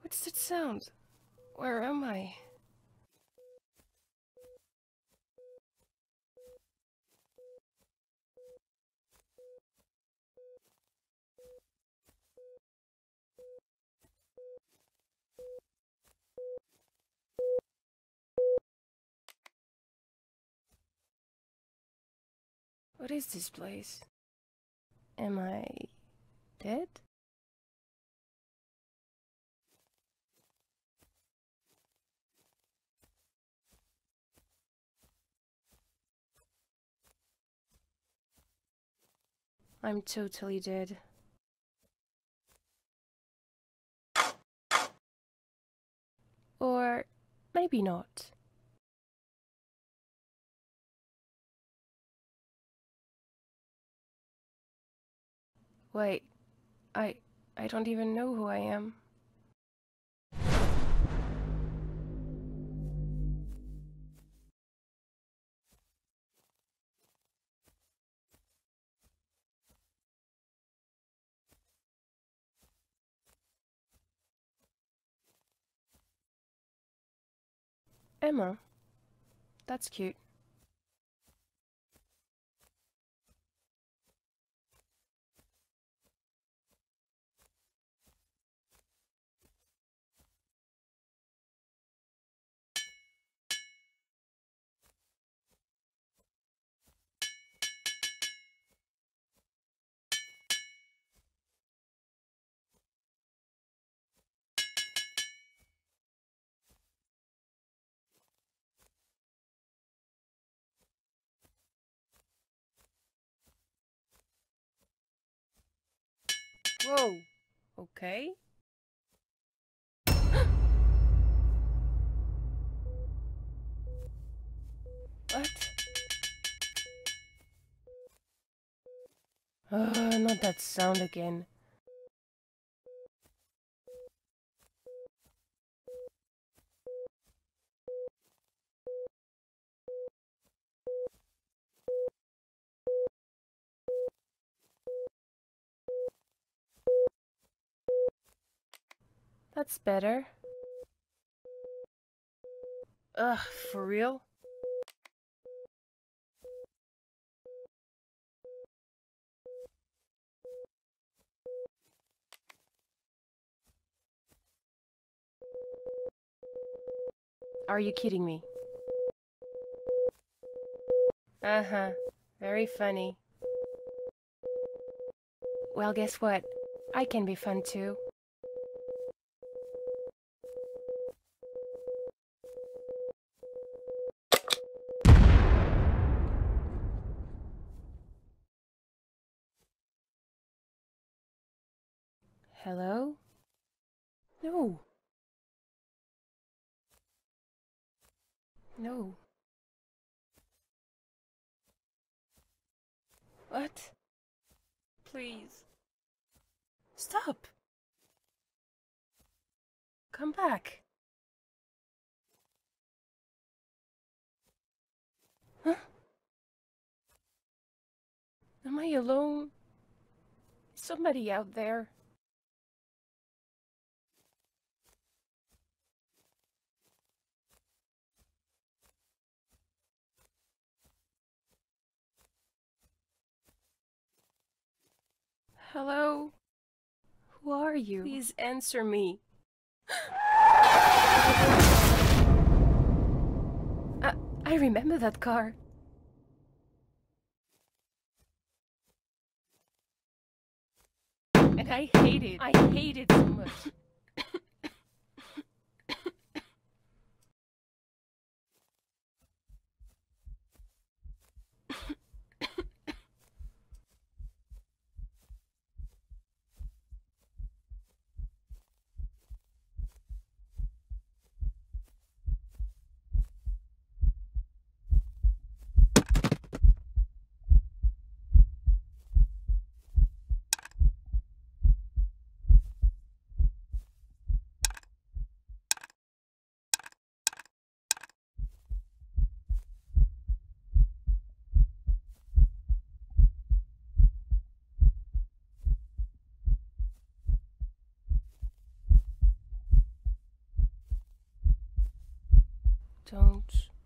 What's that sound? Where am I? What is this place? Am I dead? I'm totally dead. Or maybe not. Wait, I don't even know who I am. Emma. That's cute. Whoa. Okay. What? Not that sound again. That's better. Ugh, for real? Are you kidding me? Uh-huh. Very funny. Well, guess what? I can be fun too. Hello? No. No. What? Please. Stop. Come back. Huh? Am I alone? Is somebody out there? Hello? Who are you? Please answer me. I remember that car. And I hate it. I hate it so much. Don't